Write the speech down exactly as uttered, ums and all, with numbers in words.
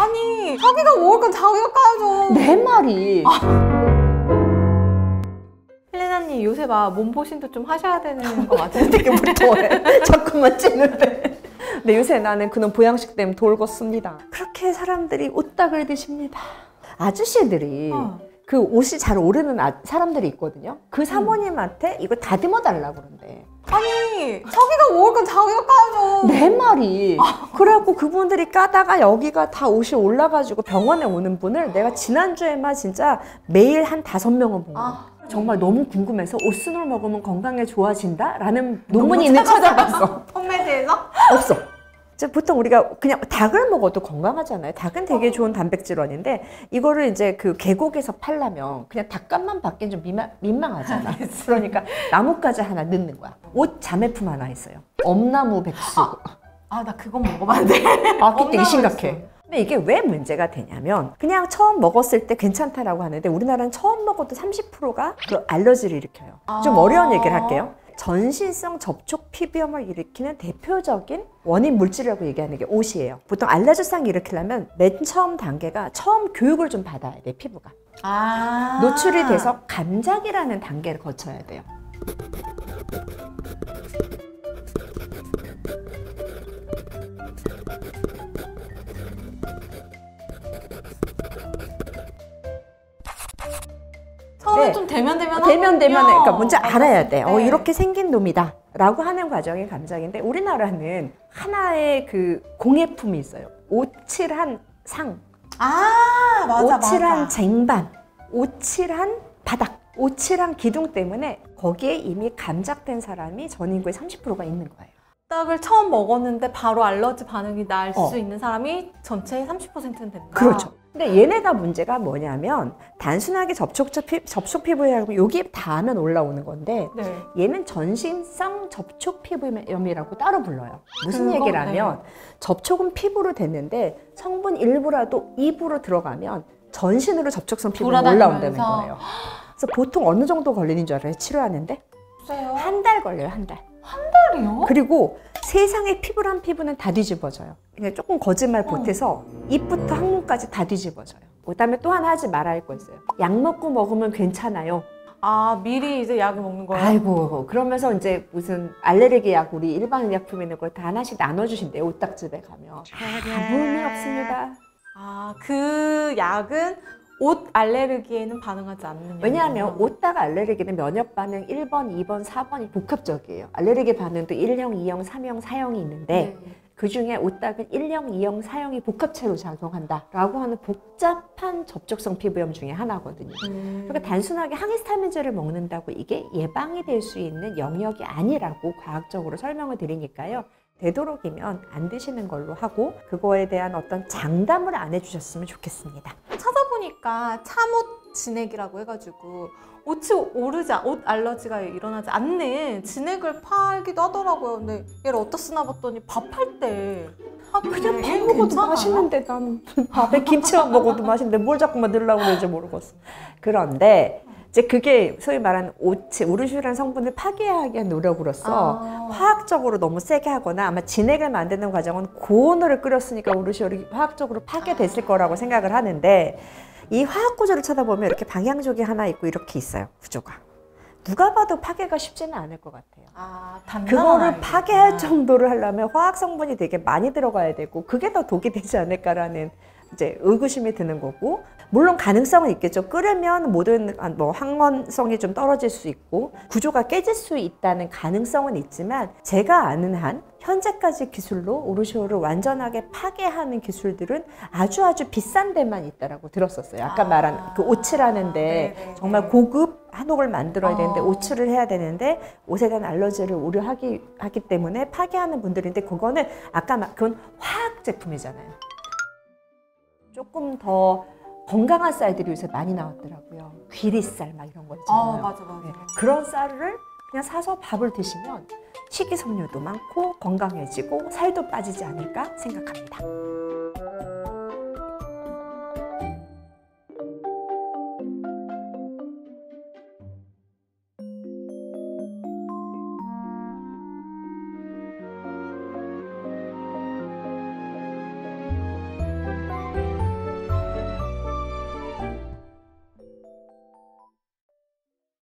아니 자기가 먹을 건 자기가 까야죠. 내 말이. 헬레나님 요새 막 몸보신도 좀 하셔야 되는 것 같아요. 어떻게부터 해? 자꾸만 찌는데. 근데 요새 나는 그놈 보양식 때문에 돌겠습니다. 그렇게 사람들이 옷닭을 드십니다. 아저씨들이 어. 그 옷이 잘 오르는 아, 사람들이 있거든요. 그 사모님한테 이거 다듬어 달라고 그런대. 아니 자기가 먹을 건 자기가 까야죠. 내 말이. 그래갖고 그분들이 까다가 여기가 다 옷이 올라가지고 병원에 오는 분을 내가 지난주에만 진짜 매일 한 다섯 명은 본 거야. 아. 정말 너무 궁금해서 옷순을 먹으면 건강에 좋아진다? 라는 논문이 있는 찾아봤어. 홈메드에서? 없어. 보통 우리가 그냥 닭을 먹어도 건강하잖아요. 닭은 되게 좋은 단백질원인데 이거를 이제 그 계곡에서 팔려면 그냥 닭값만 받기엔 좀 민망, 민망하잖아. 그러니까 나뭇가지 하나 넣는 거야. 옷 자매품 하나 있어요. 엄나무 백수. 아, 나 그건 먹어봤는데. 아, 그게 되게 심각해. 근데 이게 왜 문제가 되냐면 그냥 처음 먹었을 때 괜찮다라고 하는데 우리나라는 처음 먹어도 삼십 퍼센트가 그 알러지를 일으켜요. 좀 어려운 얘기를 할게요. 전신성 접촉 피부염을 일으키는 대표적인 원인 물질이라고 얘기하는 게 옷이에요. 보통 알레르기상 일으키려면 맨 처음 단계가 처음 교육을 좀 받아야 돼, 피부가. 아 노출이 돼서 감작이라는 단계를 거쳐야 돼요. 처음에 네. 좀 대면대면 대면 대면에 그러니까 먼저 아, 알아야 돼. 네. 어 이렇게 생긴 놈이다 라고 하는 과정이 감작인데 우리나라는 하나의 그 공예품이 있어요. 오칠한 상, 아 맞아 오칠한 맞아. 쟁반, 오칠한 바닥, 오칠한 기둥 때문에 거기에 이미 감작된 사람이 전 인구의 삼십 퍼센트가 있는 거예요. 딱을 처음 먹었는데 바로 알러지 반응이 날 수 어. 있는 사람이 전체의 삼십 퍼센트는 된다. 그렇죠. 근데 얘네가 문제가 뭐냐면 단순하게 접촉, 피, 접촉 피부염이 여기에 닿으면 올라오는 건데 네. 얘는 전신성 접촉 피부염이라고 따로 불러요. 무슨 그거? 얘기를 하면 네. 접촉은 피부로 됐는데 성분 일부라도 입으로 들어가면 전신으로 접촉성 피부염이 올라온다는 거예요. 그래서 보통 어느 정도 걸리는 줄 알아요? 치료하는데? 글쎄요. 한 달 걸려요, 한 달. 한 달이요? 그리고 세상의 피부란 피부는 다 뒤집어져요. 그냥 조금 거짓말 보태서 입부터 항문까지 다 뒤집어져요. 그다음에 또 하나 하지 말아야 할 거 있어요. 약 먹고 먹으면 괜찮아요. 아 미리 이제 약을 먹는 거예요? 아이고 그러면서 이제 무슨 알레르기 약 우리 일반 약품 있는 걸 다 하나씩 나눠주신대요. 옷딱집에 가면. 아무 의 없습니다. 아 그 약은 옷 알레르기에는 반응하지 않는 왜냐하면 약이구나. 옷딱 알레르기는 면역 반응 일 번, 이 번, 사 번이 복합적이에요. 알레르기 반응도 일형, 이형, 삼형, 사형이 있는데 네. 그 중에 옷딱은 일형, 이형, 사형이 복합체로 작용한다라고 하는 복잡한 접촉성 피부염 중에 하나거든요. 음. 그러니까 단순하게 항히스타민제를 먹는다고 이게 예방이 될 수 있는 영역이 아니라고 과학적으로 설명을 드리니까요. 되도록이면 안 드시는 걸로 하고 그거에 대한 어떤 장담을 안 해주셨으면 좋겠습니다. 찾아보니까 참옷 진액이라고 해가지고 옷이 오르지 옷 알러지가 일어나지 않는 진액을 팔기도 하더라고요. 근데 얘를 어디다 쓰나 봤더니 밥할 때 그냥 밥 먹어도 맛있는데 나는 밥에 김치만 먹어도 맛있는데 뭘 자꾸만 넣으려고 그러는지 모르겠어. 그런데 이제 그게 소위 말하는 오치, 우르슈라는 성분을 파괴하기 위한 노력으로서 아. 화학적으로 너무 세게 하거나 아마 진액을 만드는 과정은 고온으로 끓였으니까 우르슈이 화학적으로 파괴됐을 아. 거라고 생각을 하는데 이 화학 구조를 쳐다보면 이렇게 방향족이 하나 있고 이렇게 있어요. 구조가. 누가 봐도 파괴가 쉽지는 않을 것 같아요. 아, 단단한 그거를 아이구나. 파괴할 정도를 하려면 화학 성분이 되게 많이 들어가야 되고 그게 더 독이 되지 않을까라는 이제 의구심이 드는 거고 물론 가능성은 있겠죠. 끓으면 모든 뭐 항원성이 좀 떨어질 수 있고 구조가 깨질 수 있다는 가능성은 있지만 제가 아는 한 현재까지 기술로 우르쇼를 완전하게 파괴하는 기술들은 아주 아주 비싼 데만 있다라고 들었었어요. 아까 아, 말한 그 오칠하는데 네네네. 정말 고급 한옥을 만들어야 되는데 어. 오칠을 해야 되는데 옷에 대한 알러지를 우려하기 하기 때문에 파괴하는 분들인데 그거는 아까 말 그건 화학 제품이잖아요. 조금 더 건강한 쌀들이 요새 많이 나왔더라고요. 귀리쌀 막 이런 거 있잖아요. 아, 맞아, 맞아. 네. 그런 쌀을 그냥 사서 밥을 드시면 식이섬유도 많고 건강해지고 살도 빠지지 않을까 생각합니다.